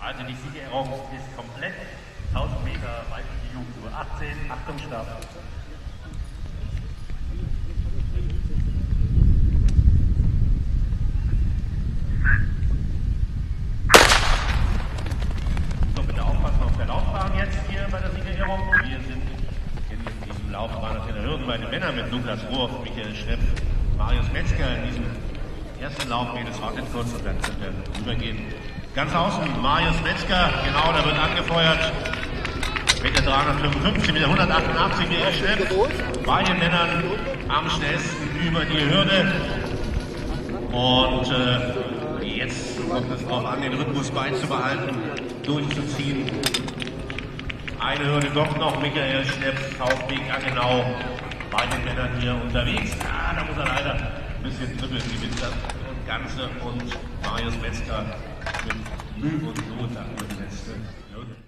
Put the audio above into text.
Also die Siegerehrung ist komplett. 1000 Meter weibliche Jugendtour. 18, Achtung, Start. So, bitte aufpassen auf der Laufbahn jetzt hier bei der Siegerehrung. Wir sind in diesem Laufbahn auf der Hürden bei den Männern mit Douglas Rohr, Michael Schnepp, Marius Metzger in diesem ersten Lauf. Das wartet kurz und dann wird er rübergehen. Ganz außen Marius Metzger, genau, da wird angefeuert. Mit der 355, mit der 188 Michael Schnepp. Bei den Männern am schnellsten über die Hürde. Und jetzt kommt es darauf an, den Rhythmus beizubehalten, durchzuziehen. Eine Hürde kommt noch, Michael Schnepp, VfB Gaggenau, bei den Männern hier unterwegs. Da muss er leider ein bisschen dribbeln, gewinnt das Ganze. Und Marius Metzger mit Mühe und Not an die letzte Hürde.